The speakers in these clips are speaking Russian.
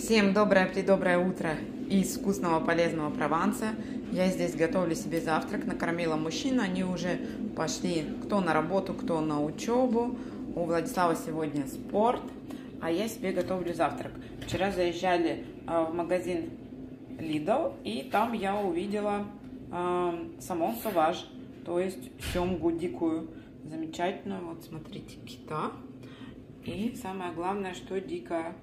Всем доброе утро из вкусного полезного Прованса. Я здесь готовлю себе завтрак, накормила мужчин, они уже пошли кто на работу, кто на учебу. У Владислава сегодня спорт, а я себе готовлю завтрак. Вчера заезжали в магазин Lidl, и там я увидела самон саваж, то есть семгу дикую, замечательную. Вот смотрите, кита. И самое главное, что дикая.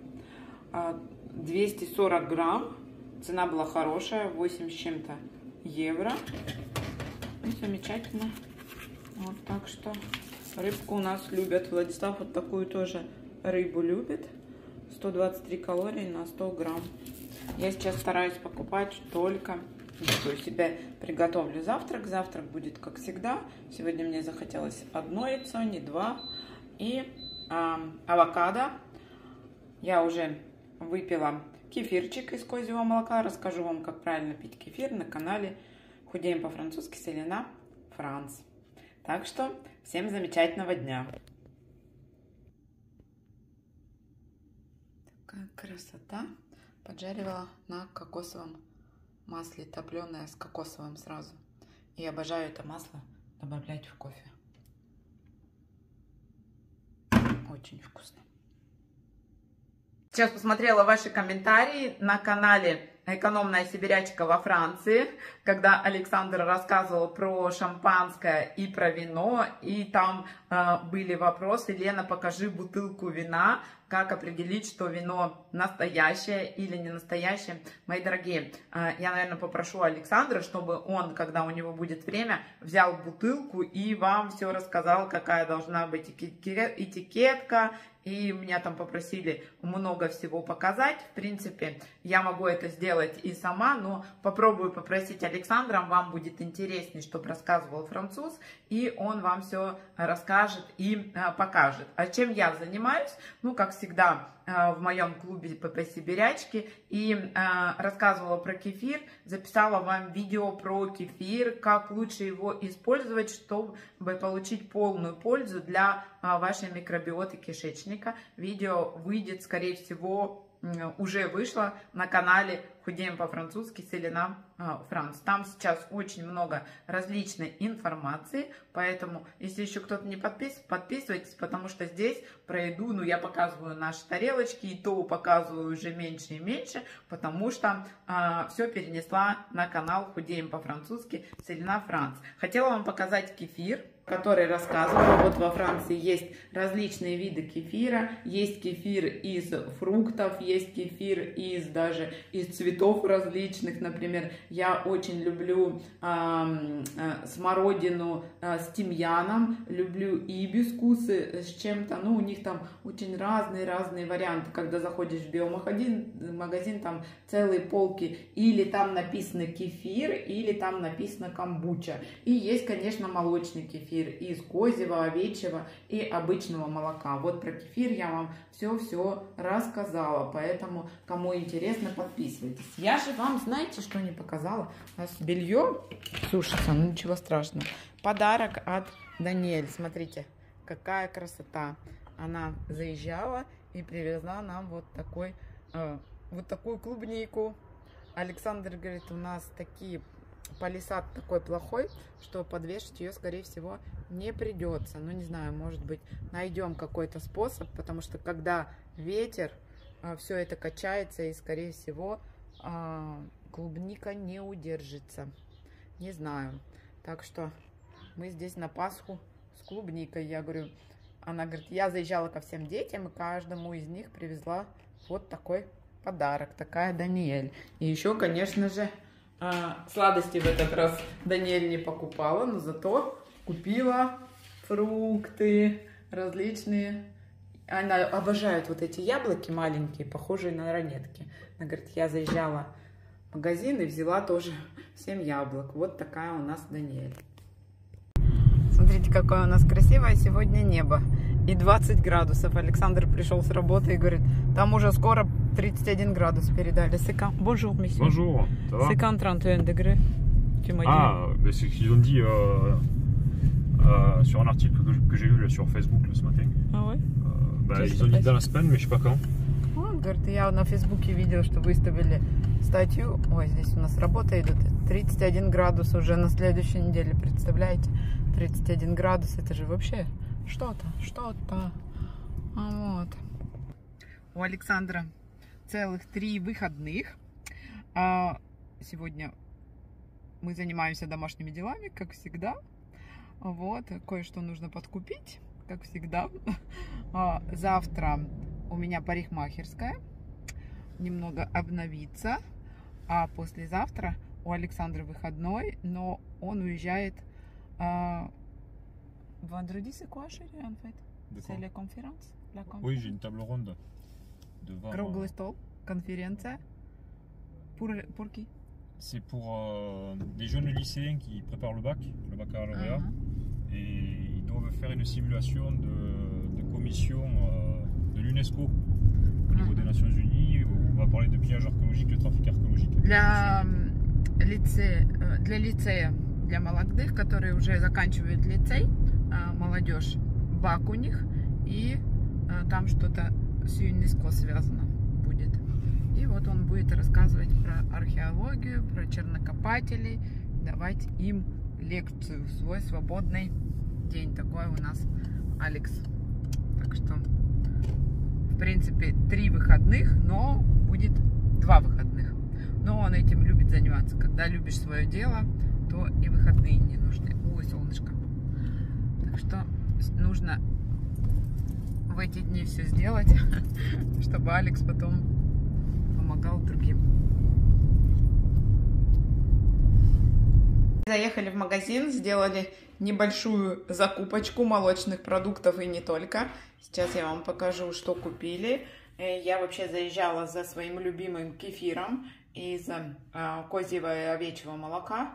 240 грамм, цена была хорошая, 8 с чем-то евро. И замечательно. Вот, так что рыбку у нас любят. Владислав вот такую тоже рыбу любит. 123 калории на 100 грамм. Я сейчас стараюсь покупать только, то есть себе приготовлю завтрак. Завтрак будет как всегда. Сегодня мне захотелось одно яйцо, не два. И авокадо. Я уже выпила кефирчик из козьего молока. Расскажу вам, как правильно пить кефир на канале Худеем по-французски с Елена Франц. Так что всем замечательного дня. Такая красота. Поджаривала на кокосовом масле, топленое с кокосовым сразу. И обожаю это масло добавлять в кофе. Очень вкусно. Сейчас посмотрела ваши комментарии на канале «Экономная сибирячка во Франции», когда Александр рассказывал про шампанское и про вино, и там были вопросы: Лена, покажи бутылку вина, как определить, что вино настоящее или не настоящее. Мои дорогие, я, наверное, попрошу Александра, чтобы он, когда у него будет время, взял бутылку и вам все рассказал, какая должна быть этикетка. И меня там попросили много всего показать. В принципе, я могу это сделать и сама, но попробую попросить Александра, вам будет интереснее, чтобы рассказывал француз, и он вам все расскажет и покажет. А чем я занимаюсь? Ну, как всегда, в моем клубе ПП Сибирячки, и рассказывала про кефир, записала вам видео про кефир, как лучше его использовать, чтобы получить полную пользу для вашей микробиоты кишечника. Видео выйдет, скорее всего, уже вышло на канале Худеем по-французски с Елена Франц. Там сейчас очень много различной информации, поэтому, если еще кто-то не подписан, подписывайтесь, потому что здесь про еду, ну, я показываю наши тарелочки, и то показываю уже меньше и меньше, потому что все перенесла на канал Худеем по-французски с Елена Франц. Хотела вам показать кефир, который рассказывала. Вот во Франции есть различные виды кефира. Есть кефир из фруктов, есть кефир даже из цветов различных. Например, я очень люблю смородину с тимьяном, люблю ибискусы с чем-то. Ну, у них там очень разные варианты. Когда заходишь в биомагазин, там целые полки. Или там написано кефир, или там написано камбуча. И есть, конечно, молочный кефир из козьего, овечьего и обычного молока. Вот про кефир я вам все рассказала, поэтому, кому интересно, подписывайтесь. Я же вам, знаете, что не показала? У нас белье сушится, ну ничего страшного. Подарок от Даниэль. Смотрите, какая красота. Она заезжала и привезла нам вот такую клубнику. Александр говорит, у нас палисад такой плохой, что подвешать ее, скорее всего, не придется. Ну, не знаю, может быть, найдем какой-то способ, потому что когда ветер, все это качается, и, скорее всего, клубника не удержится. Не знаю. Так что мы здесь на Пасху с клубникой. Я говорю, она говорит, я заезжала ко всем детям, и каждому из них привезла вот такой подарок. Такая Даниэль. И еще, конечно же, сладости в этот раз Даниэль не покупала, но зато купила фрукты различные. Она обожает вот эти яблоки маленькие, похожие на ранетки. Она говорит, я заезжала в магазин и взяла тоже 7 яблок. Вот такая у нас Даниэль. Смотрите, какое у нас красивое сегодня небо. И 20 градусов. Александр пришел с работы и говорит, там уже скоро 31 градус передали. Bonjour, monsieur. Bonjour, ça va? C'est quand 31 degrés? Tu m'as dit. Ah, ben c'est ce qu'ils ont dit sur un article que j'ai lu là, sur Facebook là, ce matin. Ah ouais? Ils ont dit dans la semaine, mais je sais pas quand. Ah, Он говорит, я на Фейсбуке видел, что выставили статью. Ой, здесь у нас работа идет. 31 градус уже на следующей неделе, представляете? 31 градус, это же вообще что-то. Вот. У Александра целых 3 выходных. Сегодня мы занимаемся домашними делами, как всегда. Вот, кое-что нужно подкупить, как всегда. Завтра у меня парикмахерская, немного обновиться. А послезавтра у Александра выходной, но он уезжает vendredi, c'est quoi, chérie, en fait? C'est la conférence? Oui, j'ai une table ronde. Devant, Круглый стол, конференция. Pour qui? c'est pour des jeunes lycéens qui préparent le baccalauréat. Et ils doivent faire une simulation de commission de l'UNESCO au niveau des Nations Unies, où on va parler de pillage archéologique, de trafic archéologique. Для лицея, для молодых, которые уже заканчивают лицей, молодежь, БАК у них, и там что-то с ЮНЕСКО связано будет. И вот он будет рассказывать про археологию, про чернокопателей, давать им лекцию в свой свободный день. Такой у нас Алекс. Так что, в принципе, 3 выходных, но будет 2 выходных. Но он этим любит заниматься. Когда любишь свое дело, то и выходные не нужны. Ой, солнышко. Так что нужно в эти дни все сделать, чтобы Алекс потом помогал другим. Заехали в магазин, сделали небольшую закупочку молочных продуктов и не только. Сейчас я вам покажу, что купили. Я вообще заезжала за своим любимым кефиром из козьего и овечьего молока.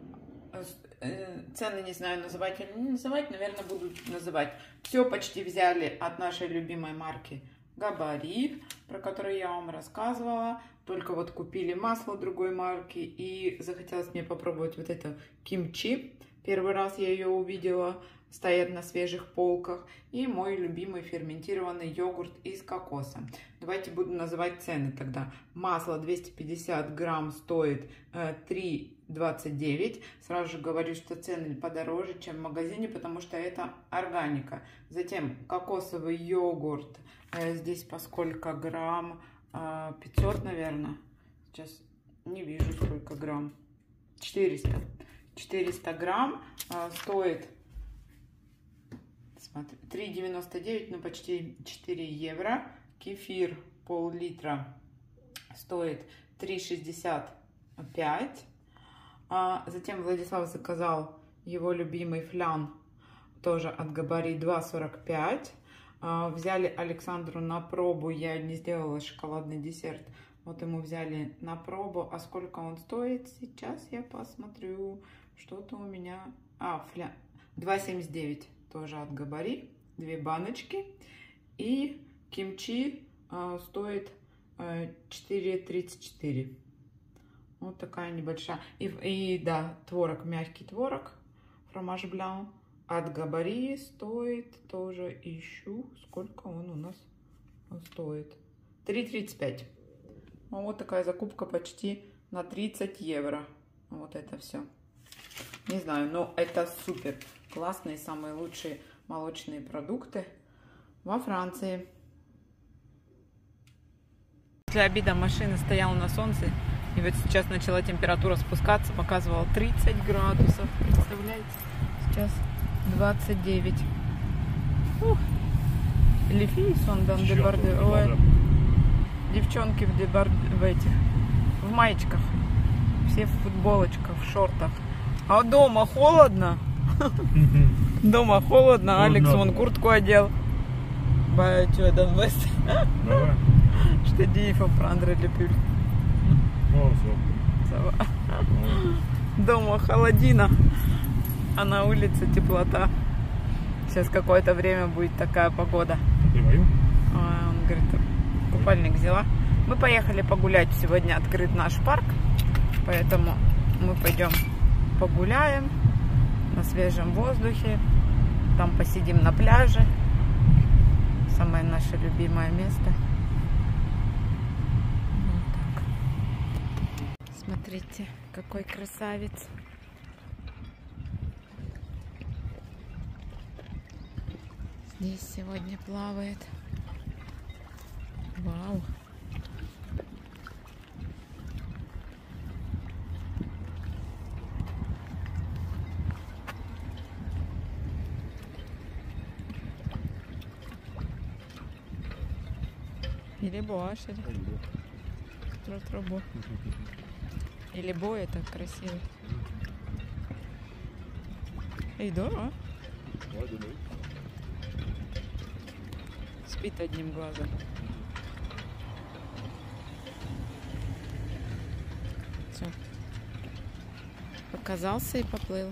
Цены не знаю, называть или не называть, наверное, буду называть. Все почти взяли от нашей любимой марки Габари, про которую я вам рассказывала. Только вот купили масло другой марки, и захотелось мне попробовать вот это кимчи. Первый раз я ее увидела, стоят на свежих полках. И мой любимый ферментированный йогурт из кокоса. Давайте буду называть цены тогда. Масло 250 грамм стоит 3,29. Сразу же говорю, что цены подороже, чем в магазине, потому что это органика. Затем кокосовый йогурт. Здесь по сколько грамм? 500, наверное. Сейчас не вижу, сколько грамм. 400. 400 грамм стоит 3,99, ну почти 4 евро. Кефир пол-литра стоит 3,65. Затем Владислав заказал его любимый флян, тоже от Габари, 2,45. Взяли Александру на пробу, я не сделала шоколадный десерт, вот ему взяли на пробу. А сколько он стоит? Сейчас я посмотрю, что-то у меня... 2,79, тоже от Габари, 2 баночки. И кимчи стоит 4,34. Вот такая небольшая. И да, творог, мягкий творог, фромаж блан. От Габари стоит, тоже ищу, сколько он у нас стоит. 3,35. Вот такая закупка почти на 30 евро. Вот это все. Не знаю, но это супер классные, самые лучшие молочные продукты во Франции. После обеда машина стояла на солнце. И вот сейчас начала температура спускаться. Показывала 30 градусов. Представляете? Сейчас 29. Лифи, сондан де борде. Девчонки в маечках. Все в футболочках, в шортах. А дома холодно. Дома холодно. Алекс вон куртку одел. Bah, tu vas dans l'ouest. Je t'ai dit, il faut prendre le pull. Ça va. Дома холодина, а на улице теплота. Сейчас какое-то время будет такая погода. Он говорит, купальник взяла. Мы поехали погулять. Сегодня открыт наш парк, поэтому мы пойдем погуляем на свежем воздухе. Там посидим на пляже. Самое наше любимое место. Смотрите, какой красавец. Здесь сегодня плавает. Вау. Или боа, что ли? Трубу. Или бой, это красиво. Эй, да? Спит одним глазом. Все. Показался и поплыл.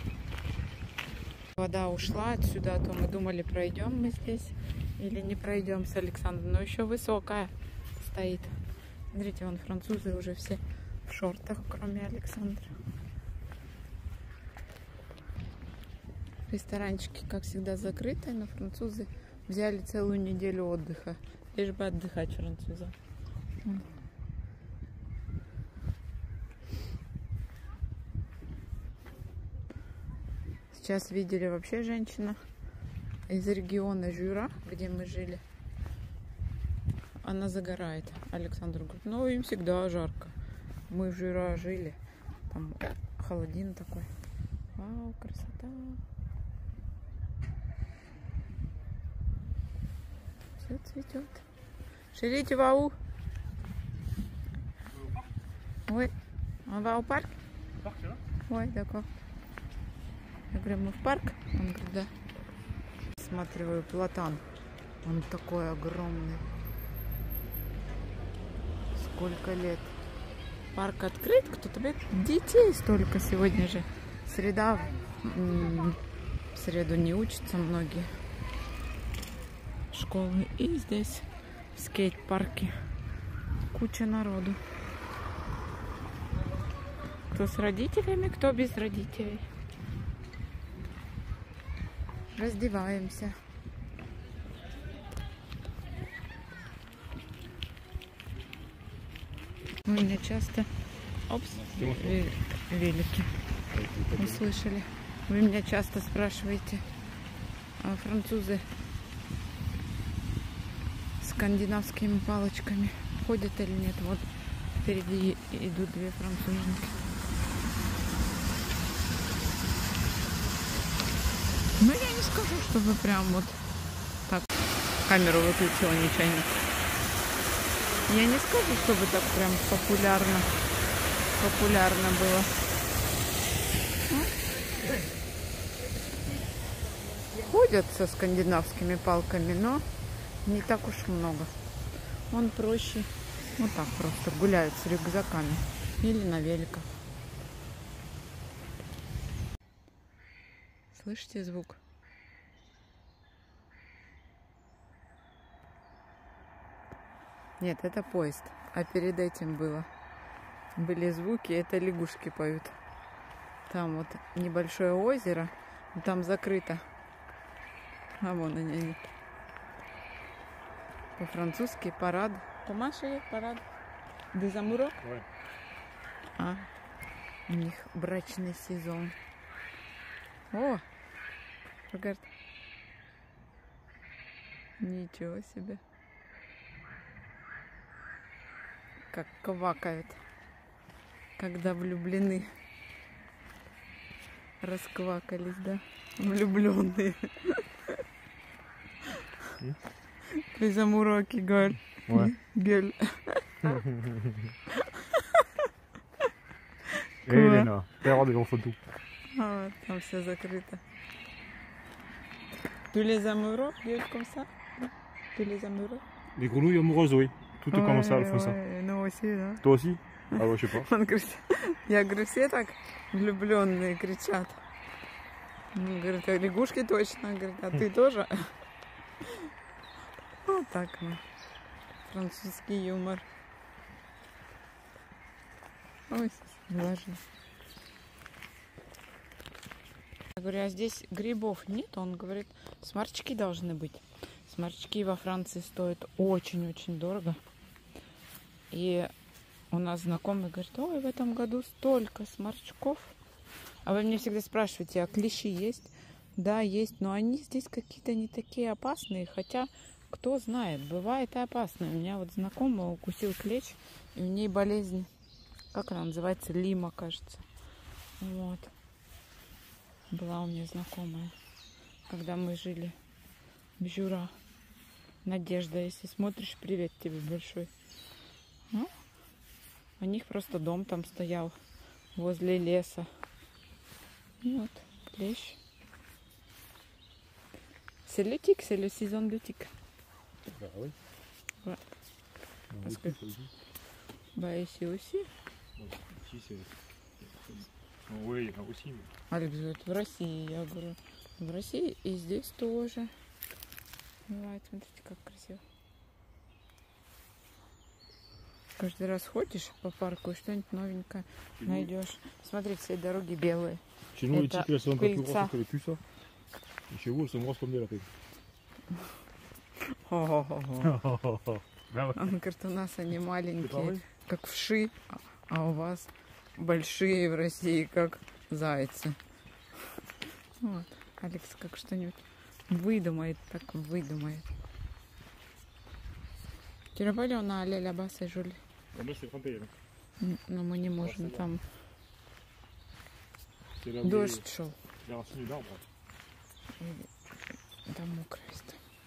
Вода ушла отсюда, а то мы думали, пройдем мы здесь или не пройдем с Александром. Но еще высокая стоит. Смотрите, вон французы уже все в шортах, кроме Александра. Ресторанчики, как всегда, закрыты, но французы взяли целую неделю отдыха. Лишь бы отдыхать французам. Сейчас видели вообще женщина из региона Жюра, где мы жили. Она загорает. Александр говорит, ну им всегда жарко. Мы в Жюра жили. Там холодин такой. Вау, красота. Все цветет. Chérie, вау. Oui. On va au parc? Ой, d'accord. Я говорю, мы в парк? Он говорит, да. Смотрю, платан. Он такой огромный. Сколько лет. Парк открыт, кто-то бегает. Детей столько сегодня же. Среда. В среду не учатся многие. Школы. И здесь в скейт-парке куча народу. Кто с родителями, кто без родителей. Раздеваемся. У меня часто... Опс, велики. Услышали. Вы меня часто спрашиваете, а французы с скандинавскими палочками ходят или нет. Вот впереди идут две француженки. Ну, я не скажу, чтобы прям вот так камеру выключила нечаянно. Я не скажу, чтобы так прям популярно было. Ходят со скандинавскими палками, но не так уж много. Он проще вот так просто гуляют с рюкзаками или на великах. Слышите звук? Нет, это поезд. А перед этим были звуки, это лягушки поют. Там вот небольшое озеро, там закрыто. А вон они. По-французски парад. По-маши парад. Des amoureux? Ouais. А, у них брачный сезон. О! Regarde. Ничего себе. Как квакают, когда влюблены. Расквакались, да? Влюбленные. Les amoureux qui gueulent. Ouais. Gueule. Елена, пère de photo. А, там все закрыто. Tous les amoureux gueulent comme ça? Tous les amoureux? Les grenouilles amoureuses, oui. Tout comme ça, elles font ça. Ну, aussi, да. Toi aussi? Ah ouais, je sais pas. Он говорит, я говорю, все так влюбленные кричат. Он говорит, а лягушки точно. Он говорит, а ты тоже? Вот так мы. Французский юмор. Ой, влажно. Я говорю, а здесь грибов нет? Он говорит, сморчки должны быть. Сморчки во Франции стоят очень-очень дорого. И У нас знакомый говорит, ой, в этом году столько сморчков. А вы мне всегда спрашиваете, а клещи есть? Да, есть, но они здесь какие-то не такие опасные, хотя, кто знает, бывает и опасно. У меня вот знакомый укусил клещ, и у ней болезнь, как она называется, лима, кажется. Вот. Была у меня знакомая, когда мы жили в Жура. Надежда, если смотришь, привет тебе большой. Ну, у них просто дом там стоял возле леса. И вот, клещ. C'est le tic, c'est le saison de tic. Bah oui. Ouais. Parce Aussi, que... ça aussi. Bah ici aussi. Ouais, ici c'est... Oui, il y en a aussi. Mais... Алекс говорит, в России. Я говорю, в России и здесь тоже. Бывает, смотрите, как красиво. Каждый раз ходишь по парку и что-нибудь новенькое найдешь. Смотри, все дороги белые. Chez nous, les Это tiques, elles sont un peu plus пыльца. grosses que les puces. Hein. Et chez vous, elles sont grosses comme des lapins. Хо-хо-хо. Bah ouais. Он говорит, у нас они C'est pas маленькие, vrai. как вши, а у вас большие в России, как zайцы. Вот. Алекс как что-нибудь выдумает, так выдумает. Tu n'as pas dit on a allé là-bas, c'est joli. Ah, moi, c'est trempé. Là. Но мы не можем, c'est там C'est là où дождь шел. les racines d'arbres. И там мокро есть.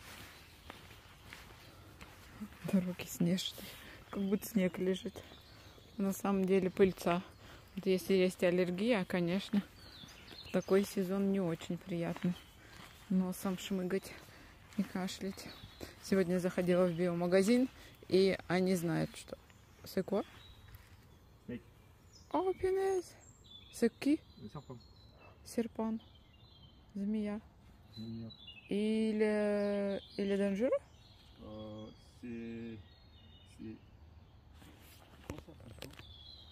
Дороги снежные, как будто снег лежит. На самом деле пыльца. Вот если есть аллергия, конечно, в такой сезон не очень приятно носом шмыгать и кашлять. Сегодня заходила в биомагазин, и они знают, что... C'est quoi? Snake. Oh, punaise! C'est qui? Le serpent. Серпан. Змея. Mignon. Il est dangereux? C'est... Comment ça s'appelle ça?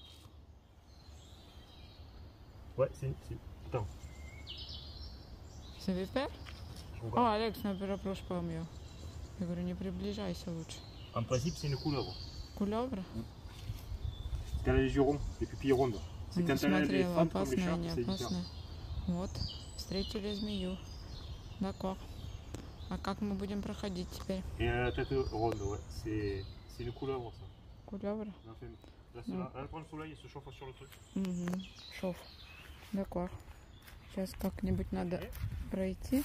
Ouais, c'est... Attends. C'est vipère? Je О, regarde. Алекс, не перепрошу помню. Я говорю, не приближайся лучше. En principe, c'est une couleuvre. Кулебра? C'est elle a les yeux ronds, les pupilles rondes. C'est Не quand elle a les смотрела, fentes comme les опасная, chats, не c'est différent. опасная. Вот, встретили змею. D'accord. А как мы будем проходить теперь? Et la tête ronde, ouais. C'est une couleuvre, ça. Кулебра? Là, Mm. elle prend le soleil et se chauffe sur le truc. Угу. Шов. D'accord. Сейчас как-нибудь надо пройти.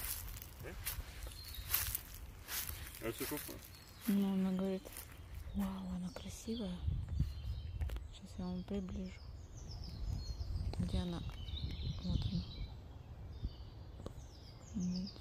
Elle se chauffe, ouais. Ну, она говорит, вау, она красивая. Сейчас я вам приближу. Где она? Вот она. Видите?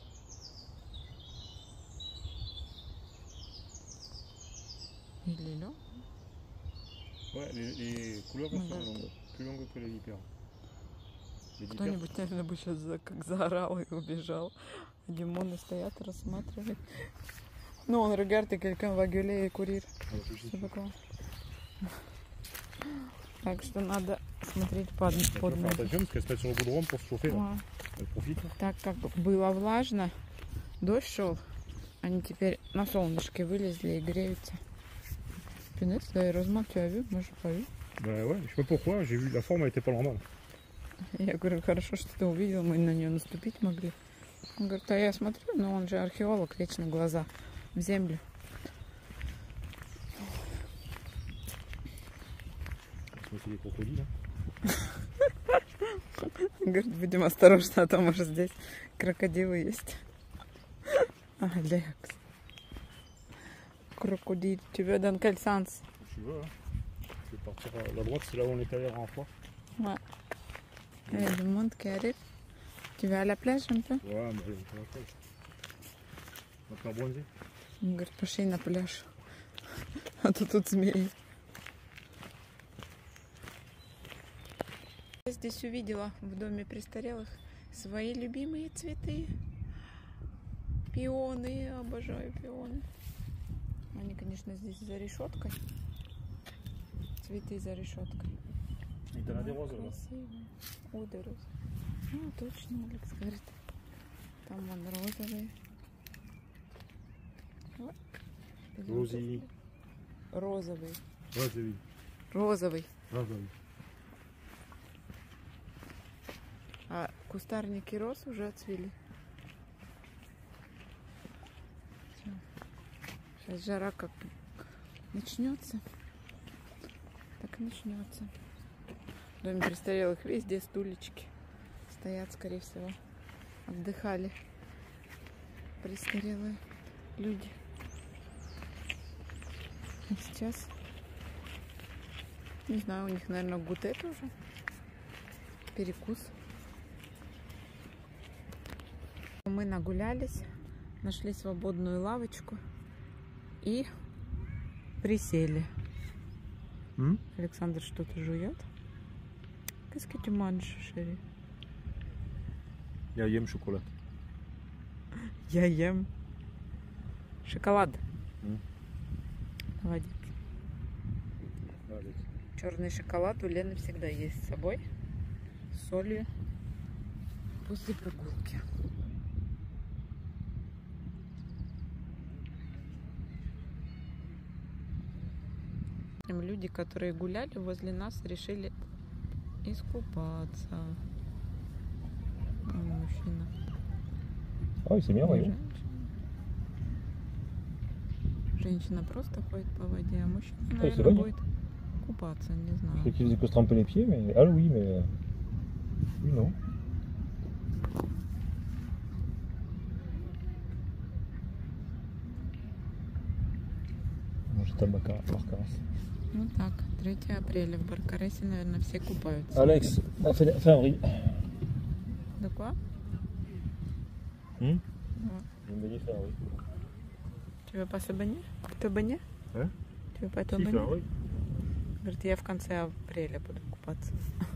Или là? Ouais, les couleuvres Ну, sont да. longues, plus longues que les vipères. Les vipères, Кто-нибудь, наверное, бы сейчас как заорал и убежал. А Димоны стоят, рассматривают. Ну, он regarde quelqu'un va gueuler et courir. Что такое? Так что надо смотреть под Il faut faire ноги. attention parce qu'elles se mettent sur le goudron pour se chauffer. Là. Ouais. Elles profitent. Так как было влажно, дождь шел, они теперь на солнышке вылезли и греются. Punaise, heureusement tu as vu, moi j'ai pas vu. Bah ouais, je sais pas pourquoi, j'ai vu la forme elle était pas normale. Я говорю, хорошо, что ты увидел, мы на нее наступить могли. Он говорит, а я смотрю, но он же археолог, вечно глаза в землю. C'est des crocodiles. Говорит, будем осторожны, а то, может, здесь крокодилы есть. Алекс. Crocodile, tu veux dans quel sens? Tu veux, hein. Je vais partir à la droite, c'est là où on est allé la dernière fois. Ouais. Il y a du monde qui arrive. Tu vas à la plage un peu? Ouais, mais on va faire. On va faire bronzer. Он говорит, пошли на пляж. А то тут змеи. Я здесь увидела в доме престарелых свои любимые цветы. Пионы, я обожаю пионы. Они, конечно, здесь за решеткой. Цветы за решеткой. Et t'en as des roses là. Красивые. О, да, розы. Ну, точно, Алекс говорит. Там вон розовые. Вот. Розовые. Розовые. Ouais, c'est oui. Розовый. Розовый. А кустарники роз уже отцвели. Сейчас жара как начнется. Так начнется. В доме престарелых везде стульчики стоят, скорее всего. Отдыхали престарелые люди. А сейчас, не знаю, у них, наверное, гуте тоже. Перекус. Мы нагулялись, нашли свободную лавочку и присели. Александр что-то жует. Qu'est-ce que tu manges, chérie? Я ем шоколад. Я ем шоколад. Молодец. Черный шоколад у Лены всегда есть с собой. С солью. После прогулки. Люди, которые гуляли возле нас, решили искупаться. Мужчина. Ой, c'est bien, voyons. Женщина просто ходит по воде, а мужчина, c'est наверное, vrai. будет купаться, не Je знаю. crois qu'il faisait que se tremper les pieds, mais... Ah oui, mais... Oui, non. Может, там Баркарес. Ну так, 3 апреля в Баркаресе, наверное, все купаются. Alex, fin avril. De quoi? Je Ouais. vais me baigner fin avril. Tu veux pas se baigner? Te baigner? Hein? Tu veux pas te Si, baigner? fin avril. Говорит, я в конце апреля буду купаться.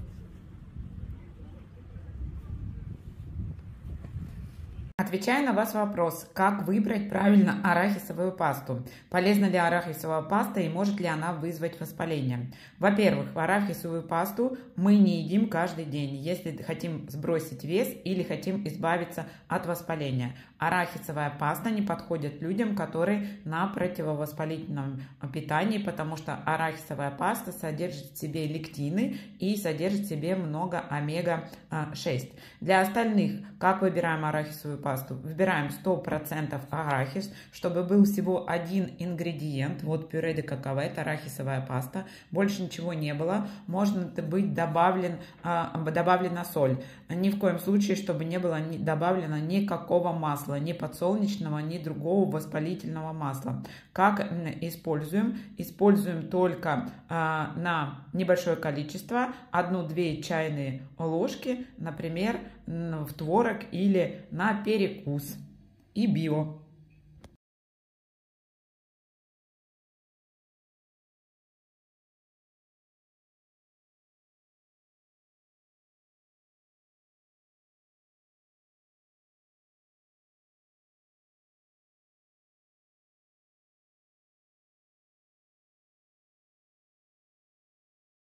Отвечаю на ваш вопрос, как выбрать правильно арахисовую пасту. Полезна ли арахисовая паста и может ли она вызвать воспаление? Во-первых, арахисовую пасту мы не едим каждый день, если хотим сбросить вес или хотим избавиться от воспаления. Арахисовая паста не подходит людям, которые на противовоспалительном питании, потому что арахисовая паста содержит в себе лектины и содержит в себе много омега-6. Для остальных, как выбираем арахисовую пасту? Выбираем 100% арахис, чтобы был всего один ингредиент. Вот пюре де какао, это арахисовая паста. Больше ничего не было. Может быть добавлена соль. Ни в коем случае, чтобы не было добавлено никакого масла, ни подсолнечного, ни другого воспалительного масла. Как используем? Используем только на небольшое количество, 1-2 чайные ложки, например, в творог или на перекус. И био.